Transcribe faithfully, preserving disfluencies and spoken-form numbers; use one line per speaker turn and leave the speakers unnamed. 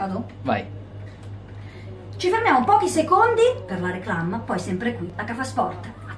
Vado?
Vai.
Ci fermiamo pochi secondi per la reclam, poi sempre qui, a Cafa Sport.